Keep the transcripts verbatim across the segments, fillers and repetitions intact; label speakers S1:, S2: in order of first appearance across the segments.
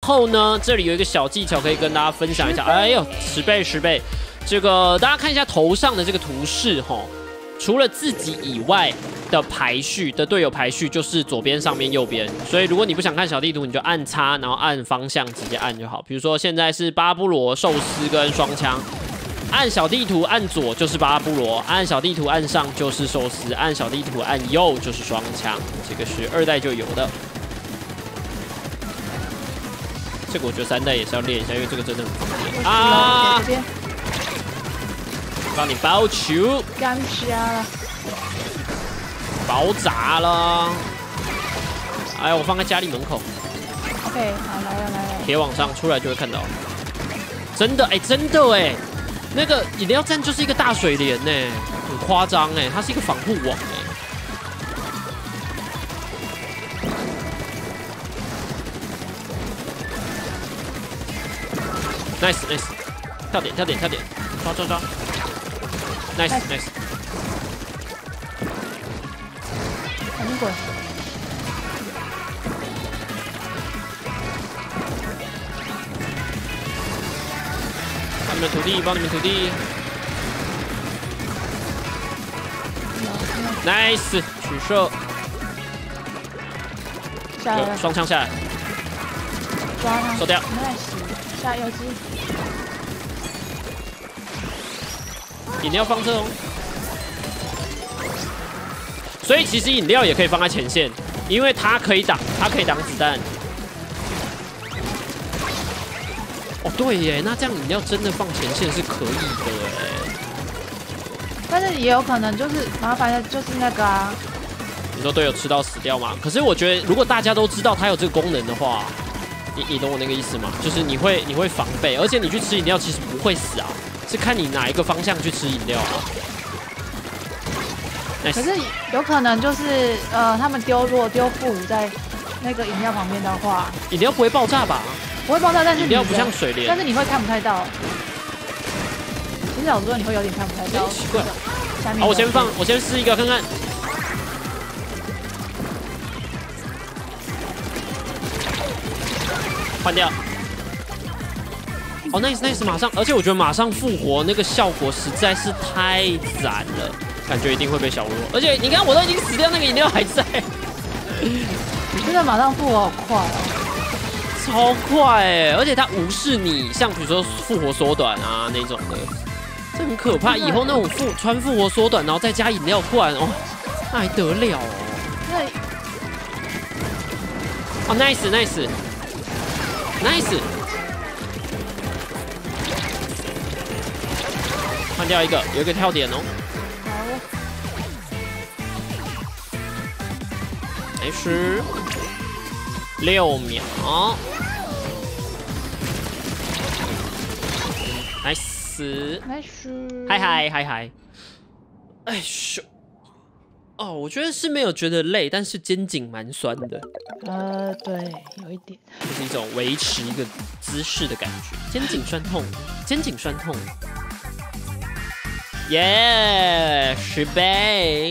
S1: 后呢，这里有一个小技巧可以跟大家分享一下。哎呦，十倍十倍！这个大家看一下头上的这个图示哈，除了自己以外的排序的队友排序就是左边、上边、右边。所以如果你不想看小地图，你就按叉，然后按方向直接按就好。比如说现在是巴布罗、寿司跟双枪。 按小地图按左就是巴布罗，按小地图按上就是寿司，按小地图按右就是双枪，这个是二代就有的。这个我觉得三代也是要练一下，因为这个真的很方便啊！帮你包球，
S2: 干瞎了，
S1: 爆炸了！哎，我放在家里门口。
S2: OK， 好来了来了。
S1: 铁网上出来就会看到。真的哎，真的哎。 那个饮料站就是一个大水帘呢，很夸张哎，它是一个防护网哎。nice nice， 跳点跳点跳点，抓抓抓 ，nice nice。
S2: 赶紧滚！
S1: 帮你们土地，帮你们土地 ，nice， 取射，
S2: 下来了，
S1: 双枪下来，
S2: 抓他，
S1: 收掉
S2: ，nice， 下游击，
S1: 饮料放这哦。所以其实饮料也可以放在前线，因为它可以挡，它可以挡子弹。 哦，对耶，那这样饮料真的放前线是可以的哎。
S2: 但是也有可能就是麻烦的，就是那个啊。
S1: 你说队友吃到死掉吗？可是我觉得，如果大家都知道它有这个功能的话，你你懂我那个意思吗？就是你会你会防备，而且你去吃饮料其实不会死啊，是看你哪一个方向去吃饮料啊。Nice、
S2: 可是有可能就是呃，他们丢如果丢副武在那个饮料旁边的话，
S1: 饮料不会爆炸吧？
S2: 不会爆炸，但是
S1: 饮料不像水帘，
S2: 但是你会看不太到。其实老实说，你会有点看不太到。
S1: 奇怪。
S2: 下面
S1: 好，我先放，我先试一个看看。换掉。哦 ，nice nice， 马上，而且我觉得马上复活那个效果实在是太赞了，感觉一定会被小弱。而且你看，我都已经死掉，那个饮料还在。
S2: 真的马上复活好快哦。
S1: 超快哎，而且它无视你，像比如说复活缩短啊那种的，这很可怕。以后那种复穿复活缩短，然后再加饮料罐，哦，那还得了哦？
S2: 那
S1: 哦 ，nice nice nice， 换掉一个，有一个跳点哦。好，没事，六秒。 nice，
S2: nice，
S1: 嗨嗨嗨嗨，哎咻，哦，我觉得是没有觉得累，但是肩颈蛮酸的。
S2: 呃，对，有一点，
S1: 就是一种维持一个姿势的感觉，肩颈酸痛，肩颈酸痛。耶，十倍。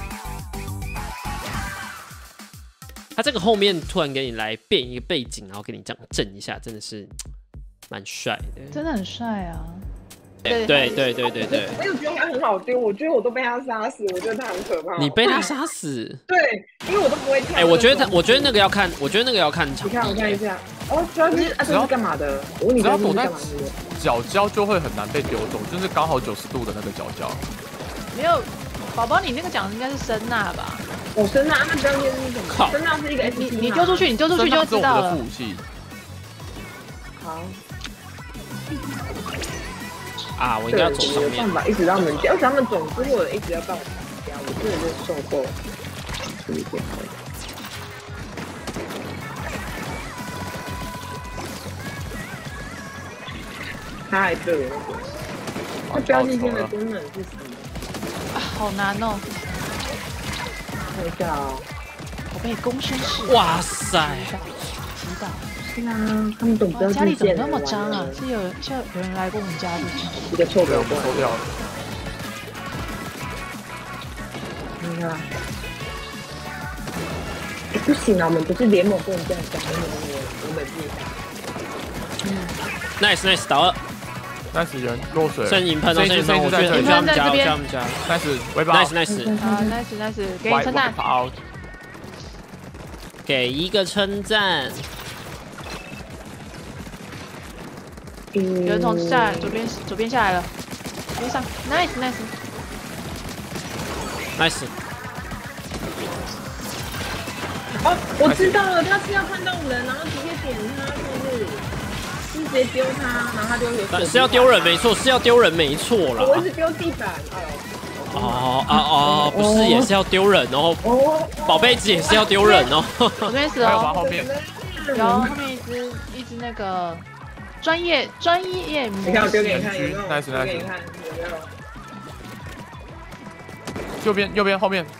S1: 他这个后面突然给你来变一个背景，然后给你这样震一下，真的是蛮帅的。
S2: 真的很帅啊！
S1: 对对对对对对，
S3: 我有觉得他很好丢，我觉得我都被他杀死，我觉得他很可怕。
S1: 你被他杀死？
S3: 对，因为我都不会跳。
S1: 哎，我觉得他，我觉得那个要看，我觉得那个要看场地。
S3: 你看，我看一下。哦，主要是啊，这是干嘛的？我问你，
S4: 只要躲在
S3: 干嘛的？
S4: 角角就会很难被丢中，就是刚好九十度的那个角角。
S2: 没有，宝宝，你那个讲的应该是声呐吧？
S3: 哦，声呐，那当天是什么？声呐是一个 S P，
S2: 你你丢出去，你丢出去就知道了。
S4: 副武器。
S3: 好。
S1: 啊，我应该要走上面。
S3: 办法一直让他们加，而且他们总之会一直要帮我加，我真的是受够了。有一点。他还对我那个，那标记线的功能是什么？
S2: 啊，好难哦。
S3: 看一下哦。
S2: 我被公绅士。
S1: 哇塞！
S2: 知道。
S3: 是啊，他们懂标记线。
S2: 家里怎么那么脏啊？是有是有人来过我们家的？
S3: 一个臭表
S4: 抽掉了。
S3: 你看，不行啊，我们不是联盟，不能这样讲，我们我们自己打。
S1: ，nice nice 倒二，
S4: 那是人落水了，
S1: 剩银喷哦，剩银喷，我觉得
S4: 这一只
S1: 很需要他们家，我需要他们家
S4: nice 微爆
S1: ，nice nice，
S2: 啊，nice nice，给你称赞。
S4: 好，
S1: 给一个称赞。
S2: 有人从下来，左边左边下来了，左边上 ，nice nice。
S1: nice，
S3: 哦，我知道了，他是要看到人，然后直接点他，是不是？是直接丢他，然后他就有手。
S1: 是要丢人没错，是要丢人没错啦。
S3: 我一直丢地板，
S1: 哦哦哦，不是，也是要丢人哦。
S3: 哦，
S1: 宝贝子也是要丢人哦。
S2: 左边死
S4: 还有吗？
S2: 哦，
S4: 后面
S2: 有后面一只一只那个专业专业模
S3: 你看我丢给
S2: 式，
S3: 你看有没有？
S4: nice
S3: 丢给你
S4: nice，
S3: 看有没有？
S4: 右边右边后面，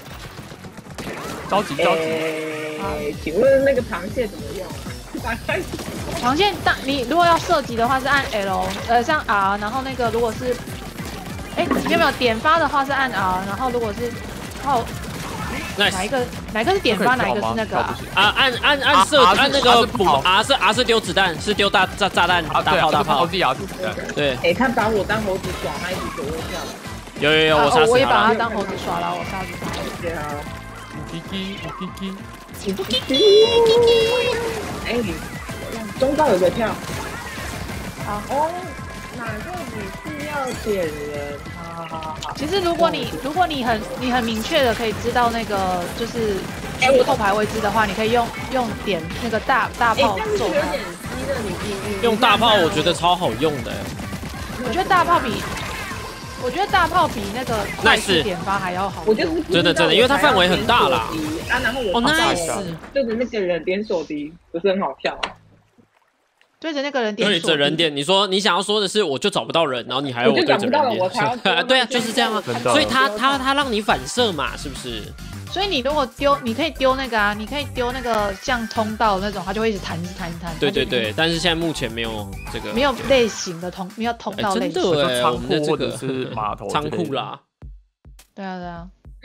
S4: 着急着急，
S3: 哎，请问那个螃蟹怎么用啊？打开。
S2: 螃蟹大，你如果要射击的话是按 L， 呃，像 R， 然后那个如果是，哎，有没有点发的话是按 R， 然后如果是靠哪一
S1: nice，
S2: 个哪一个是点发，哪一个是那个啊？
S1: 啊，按按按射
S4: 啊
S1: 按那个补
S4: 啊
S1: R 是 R 是丢子弹，是丢大炸炸弹
S4: 啊，
S1: 大炮大炮。
S4: 地啊，
S1: 对，
S3: 哎，他把我当猴子耍，他一直左右跳。
S1: 有有有，我杀
S2: 啊哦我也
S1: 死他了。
S2: 把它当猴子耍了，我杀死它。
S3: 对啊。
S4: 滴滴滴滴，
S3: 你不哎，中道有个跳。
S2: 好
S3: 哦，哪个你是要点人？好好好好。
S2: 其实如果你如果你很你很明确的可以知道那个就是
S3: 哎我
S2: 后排位置的话，你可以用用点那个大大
S3: 哎，
S2: 炮
S3: 但是有
S2: 揍它。
S3: 点低的，你你你
S1: 用大炮我觉得超好用的。
S2: 我觉得大炮比我觉得大炮比那个快速
S1: Nice
S2: 点发还要好用。
S3: 我就是
S1: 真的真的因为它范围很大啦
S3: 啊，然后我
S1: 哦
S3: 跑到
S1: ，nice，
S3: 对着那个人点手敌，不是很好笑啊？
S2: 对着那个人点
S1: 对着人点，你说你想要说的是，我就找不到人，然后你还要我对着人
S3: 我就找不到了我才要
S1: 点，
S3: 说
S1: 对啊，就是这样啊。
S4: 真的
S1: 所以他他他让你反射嘛，是不是？
S2: 所以你如果丢，你可以丢那个啊，你可以丢那个像通道那种，它就会一直弹一直弹一直弹。
S1: 对对对，但是现在目前没有这个，
S2: 没有类型的通，没有通
S1: 哎真
S2: 道类型。
S1: 的哎，我
S4: 仓
S1: 们的这个
S4: 库或者是码头
S1: 仓库啦，
S2: 对啊对啊。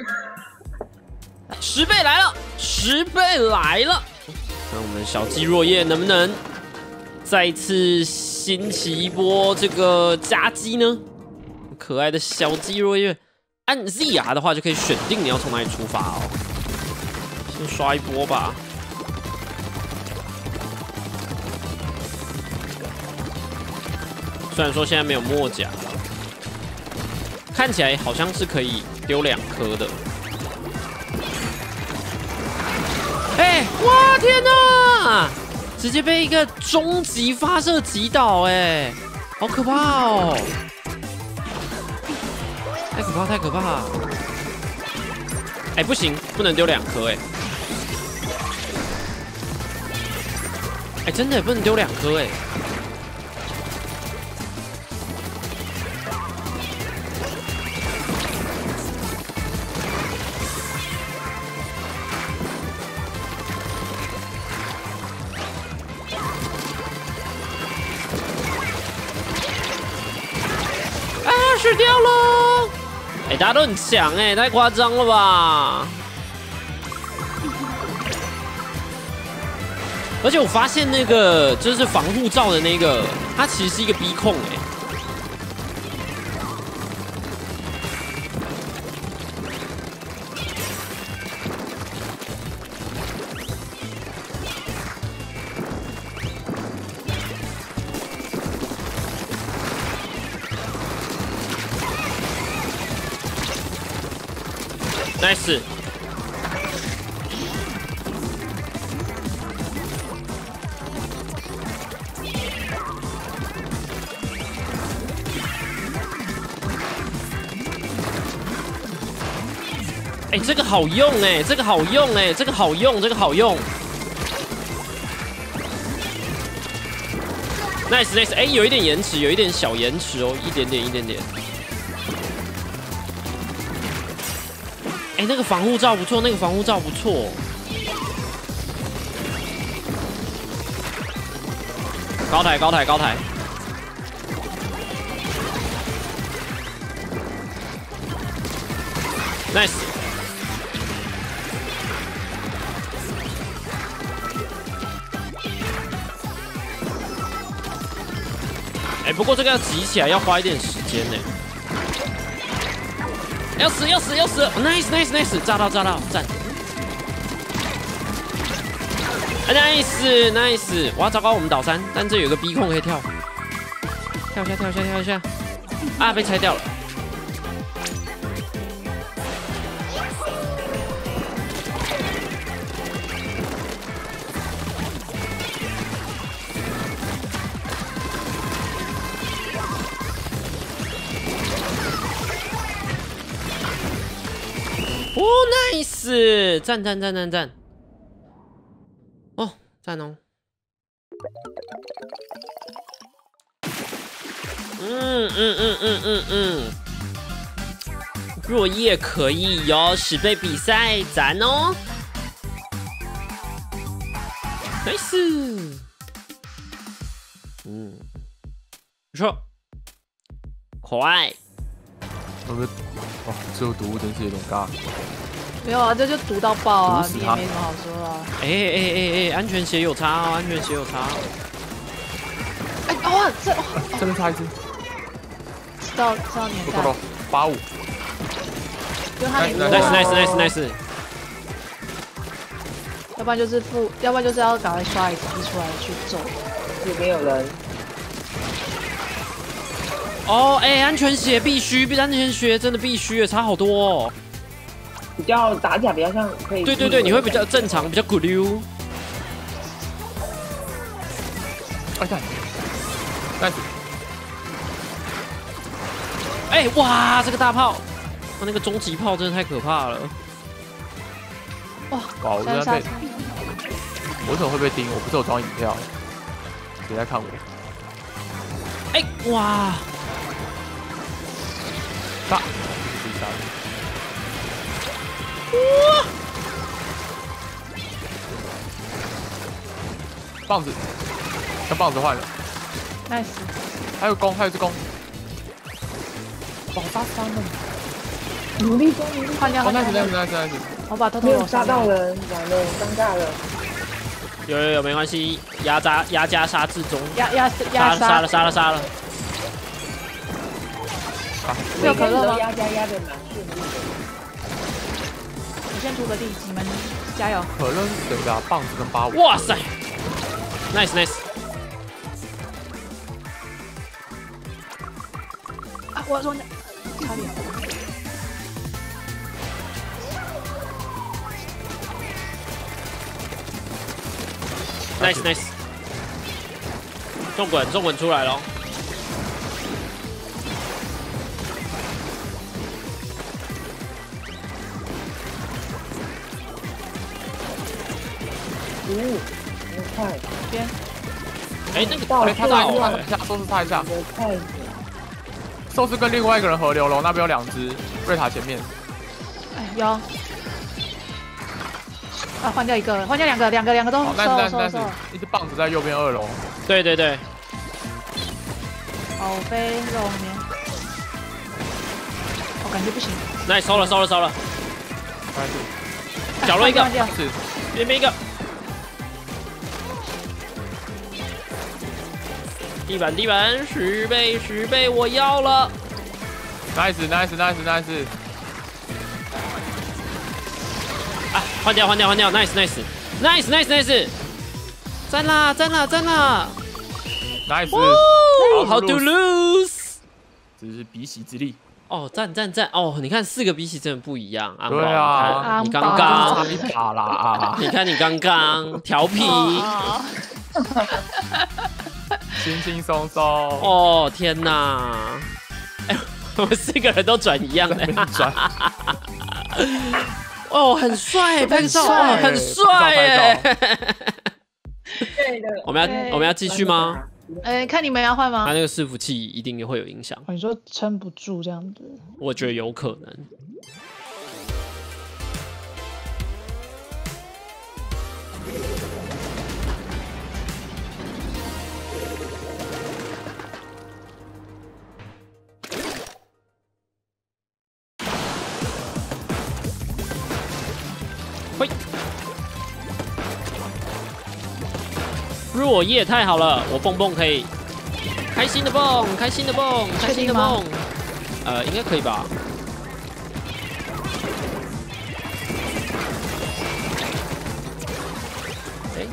S1: 十倍来了，十倍来了。那我们小鸡若叶能不能再次兴起一波这个夹击呢？可爱的小鸡若叶，按 Z R 的话就可以选定你要从哪里出发哦。先刷一波吧。虽然说现在没有墨甲，看起来好像是可以丢两颗的。哎、哇天哪！直接被一个终极发射击倒，哎，好可怕哦！太可怕，太可怕！哎、不行，不能丢两颗，哎，哎，真的不能丢两颗，哎。死掉了！哎、欸，大家都很强哎、欸，太夸张了吧！而且我发现那个就是防护罩的那个，它其实是一个逼控哎、nice。哎、欸，这个好用哎、欸，这个好用哎、欸，这个好用，这个好用。nice nice， 哎、欸，有一点延迟，有一点小延迟哦，一点点，一点点。哎、欸，那个防护罩不错，那个防护罩不错。高台，高台，高台。nice。 哎，不过这个要集起来要花一点时间呢。要死要死要死 ！Nice nice nice， 炸到炸到，赞 ！Nice nice， 哇，糟糕，我们倒三，但这有个 B 控可以跳，跳一下跳一下跳一下，啊，被拆掉了。哦 ，nice， 赞赞赞赞赞！哦，赞哦。嗯嗯嗯嗯嗯嗯，若叶可以哟，十倍比赛，赞哦。nice， 嗯，不错，可爱。
S4: 会不会？哦，只有毒物真是有点尬。
S2: 没有啊，这就毒到爆啊，你也
S4: 毒死他
S2: 没什么好说的啊。
S1: 哎哎哎哎，安全鞋有差哦，安全鞋有差哦。
S2: 哎，哇，这哇
S4: 这边差一只，
S2: 知道知道年代
S4: 不够，了，八五。
S2: 就他年代
S1: nice nice nice nice。
S2: 要不然就是负，要不然就是要赶快刷一次出来去揍。
S3: 也没有人。
S1: 哦，哎、欸，安全鞋必须，安全鞋真的必须，差好多哦。
S3: 比较打起来比较像可以。
S1: 对对对，你会比较正常，比较咕溜。
S4: 哎呀，但是，
S1: 哎、欸，哇，这个大炮，哇，那个终极炮真的太可怕了。
S2: 哇，
S4: 哇，我真的被，我为什么会被盯？我不是有装影票，别在看我。
S1: 哎、欸，哇，
S4: 杀，自己杀。
S1: 哇，
S4: 棒子，跟棒子换了。
S2: nice，
S4: 还有弓，还有一只弓。哇，杀三了！
S3: 努力攻，努力
S4: 哦
S2: 换掉换掉。
S4: ，nice nice nice nice。
S2: 我把偷偷
S3: 没有杀
S2: 我杀
S3: 到人，完了，尴尬了。
S1: 有有有，没关系，压榨压加杀至中，
S2: 压压
S1: 杀
S2: 压
S1: 了杀了杀了杀了。
S2: 没有可乐吗？
S3: 压加压的蛮顺利的。
S2: 我先涂个地，你们加油。
S4: 可乐是谁的啊？棒子跟八五。
S1: 哇塞 ，nice nice。
S2: 啊，我说差点。
S1: nice nice， 重滚重滚出来咯。
S3: 呜，很快，
S2: 边，
S1: 哎，那个
S3: 到了
S1: 哎他到
S4: 差
S1: 了
S4: 一下，寿司差一下。
S3: 我快，
S4: 寿司跟另外一个人合流了，那边有两只瑞塔前面。
S2: 哎有。啊，换掉一个，换掉两个，两个两个都
S4: 好，
S2: 收
S4: 但是但是但是
S2: 收收。
S4: 一只棒子在右边二楼。
S1: 对对对，
S2: 好飞肉面，我感觉不行。
S1: 那收了收了收了，
S4: 但是
S1: 角落一个
S2: 换掉，
S4: 是
S1: 边边一个，地板地板十倍十倍，我要了。
S4: nice nice nice nice。
S1: 啊，换掉换掉换掉 ，nice nice nice nice nice， 赞啦赞啦赞啦
S4: nice，
S1: ，How to lose？
S4: 这是鼻息之力。
S1: 哦，赞赞赞！哦，你看四个比起真的不一样。安宝
S4: 对啊
S1: 你看你刚
S2: 安宝
S1: 刚
S4: 差，一把啦啊！
S1: 你看你刚刚调皮。
S2: 哦
S4: 轻轻松松。
S1: 哦天哪！哎，我们四个人都转一样的
S4: 在那。边转，
S1: 哦，很帅，拍个照，
S2: 帅
S1: 哦，很帅耶！
S3: 对的。
S1: 我们要
S2: 对
S1: 我们要继续吗？？
S2: 哎，看你们要换吗？
S1: 他那个伺服器一定会有影响，
S2: 哦你说撑不住这样子。
S1: 我觉得有可能。嘿，若叶太好了，我蹦蹦可以开心的蹦，开心的蹦，开心的蹦。呃，应该可以吧？哎，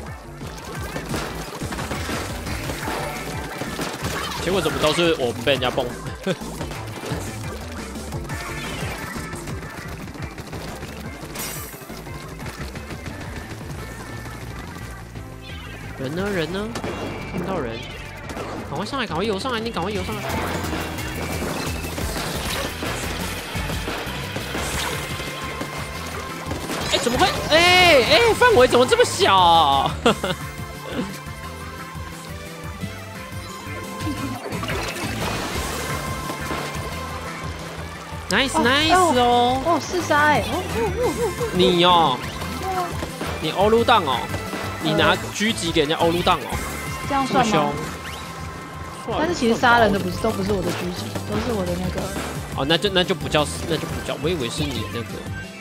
S1: 结果怎么都是我们被人家蹦？人呢？人呢？看不到人，赶快上来，赶快游上来！你赶快游上来！哎，怎么会？哎哎，范围怎么这么小？Nice nice 哦！
S2: 哦，四杀哎！哦哦哦
S1: 你哦，
S2: 哦，
S1: 你欧陆档哦。你拿狙击给人家欧陆档哦，
S2: 这样算吗？但是其实杀人的不是都不是我的狙击，都是我的那个。
S1: 哦，那就那就不叫那就不叫，我以为是你那个。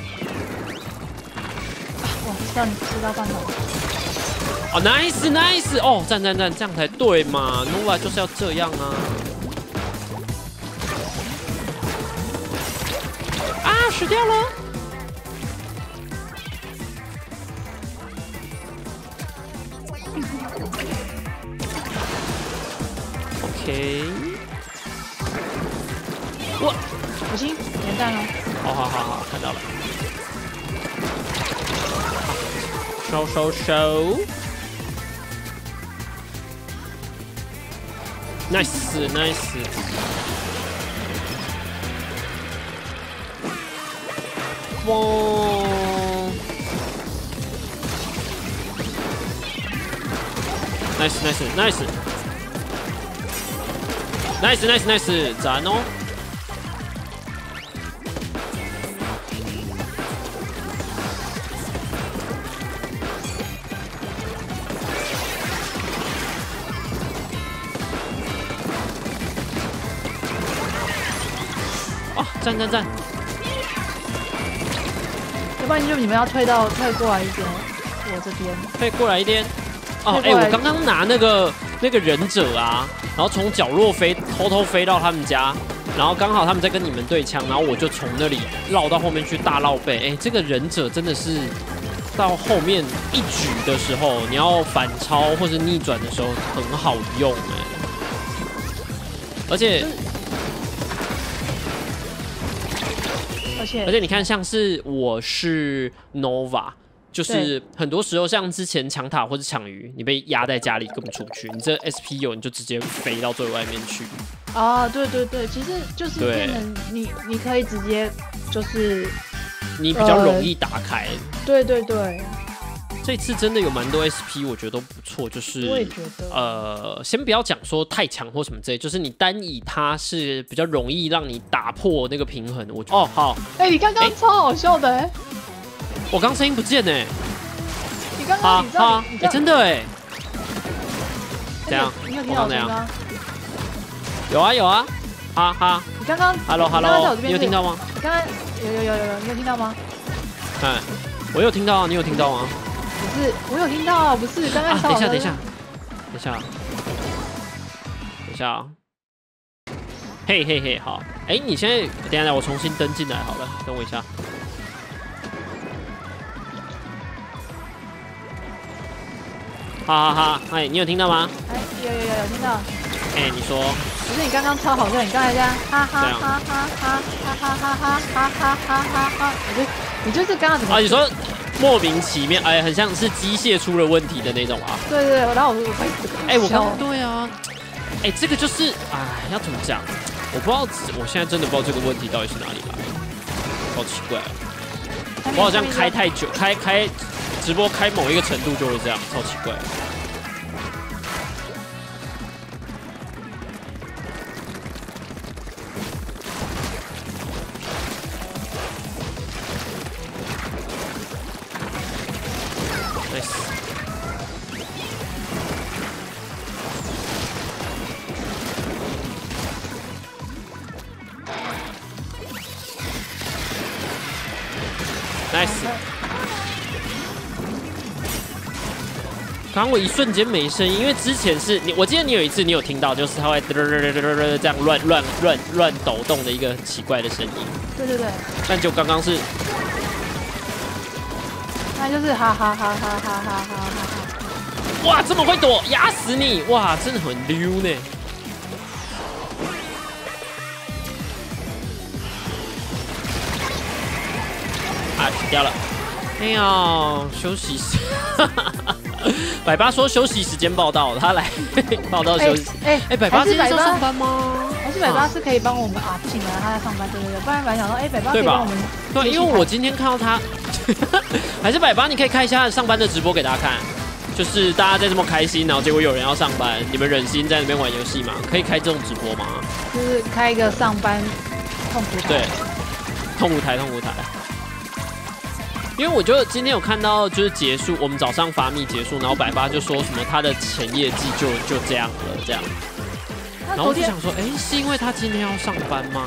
S2: 哇，知道你知道范头。
S1: 哦 ，nice nice， 哦，赞赞赞，这样才对嘛 ，Nova 就是要这样啊。啊，死掉了。OK， 哇，
S2: 小心，连弹哦！
S1: 好好好好，看到了。收收收 ，nice nice。哇 ，nice nice nice。nice nice nice， 赞哦！哦，赞赞赞！
S2: 要不然就你们要退到退过来一点，我这边
S1: 退过来一点。哦，哎、欸，我刚刚拿那个那个忍者啊，然后从角落飞，偷偷飞到他们家，然后刚好他们在跟你们对枪，然后我就从那里绕到后面去大绕背。哎、欸，这个忍者真的是到后面一举的时候，你要反超或者逆转的时候很好用哎、欸，而且
S2: 而且
S1: 而且你看，像是我是 Nova。就是很多时候，像之前抢塔或者抢鱼，你被压在家里根本出不去，你这 S P 有你就直接飞到最外面去。
S2: 哦，对对对，其实就是变成你你可以直接就是
S1: 你比较容易打开。
S2: 呃、对对对，
S1: 这次真的有蛮多 S P， 我觉得都不错。就是
S2: 我也觉得，
S1: 呃，先不要讲说太强或什么之类，就是你单以它是比较容易让你打破那个平衡。我哦好，
S2: 哎、欸，你刚刚超好笑的、欸。
S1: 我刚声音不见呢、欸，
S2: 你刚刚你知道你
S1: 哎、欸、真的哎、欸，怎样？
S2: 你有听到我声音？
S1: 有啊有啊，哈哈。
S2: 你刚刚
S1: ，Hello Hello， 你有听到吗？
S2: 你刚刚有有有有有，你有听到吗？
S1: 嗯，我有听到啊，你有听到吗？
S2: 不是，我有听到啊，不是刚刚、啊。
S1: 等一下等一下，等一下，等一下啊。嘿嘿嘿，好，哎、欸，你现在等一下，我重新登进来好了，等我一下。哈哈哈，哎，你有听到吗？
S2: 哎，有有有有听到。
S1: 哎、欸，你说。
S2: 不是你刚刚超好笑，你刚才这样，哈哈哈哈哈哈哈哈哈哈哈哈哈哈，你就你就是刚刚怎么？
S1: 啊，你说莫名其妙，哎、欸，很像是机械出了问题的那种啊。
S2: 对对对，然后我我
S1: 哎、欸，我刚对啊，哎、欸，这个就是，哎，要怎么讲？我不知道，我现在真的不知道这个问题到底是哪里来的，好奇怪啊！我好像开太久，开开。直播开某一个程度就会这样，超奇怪。nice。nice。 刚刚我一瞬间没声音，因为之前是你，我记得你有一次你有听到，就是它会这样乱乱乱乱抖动的一个很奇怪的声音。
S2: 对对对。
S1: 但就刚刚是，
S2: 那就是哈哈哈哈哈哈哈哈！
S1: 哇，这么会躲，压死你！哇，真的很溜呢。啊，死掉了。哎呀，休息时。百八说休息时间报道，他来报道休息。
S2: 哎
S1: 哎，百八今天要上班吗？
S2: 还是百八是可以帮我们啊？不行啊，他在上班，对对对。不然本来想说，哎，百八可以帮我们。
S1: 对，因为我今天看到他，还是百八，你可以开一下上班的直播给大家看。就是大家在这么开心，然后结果有人要上班，你们忍心在那边玩游戏吗？可以开这种直播吗？
S2: 就是开一个上班痛苦台。
S1: 对，痛苦台，痛苦台。因为我就今天有看到，就是结束，我们早上发密结束，然后百八就说什么他的前业绩就就这样了，这样。然后我就想说，哎，是因为他今天要上班吗？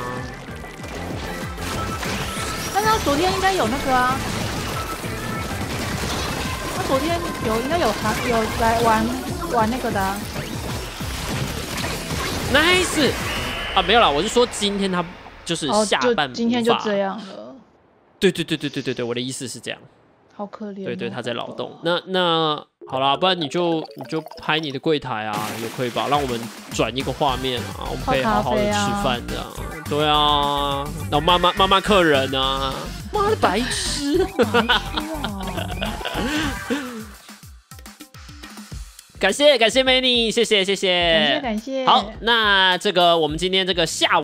S2: 但他昨天应该有那个啊，他昨天有应该有还有来玩玩那个的、啊。
S1: Nice 啊，没有啦，我是说今天他就是下班、哦、
S2: 今天就这样了。
S1: 对对对对对对对，我的意思是这样。
S2: 好可怜、哦。
S1: 对对，他在劳动。那那好啦，不然你就你就拍你的柜台啊，也可以吧？让我们转一个画面啊，我们可以好好的吃饭的、啊。对啊，然后骂骂骂骂客人啊，妈的白痴！感谢感谢美女，谢谢谢谢，
S2: 感谢感谢。
S1: 好，那这个我们今天这个下午。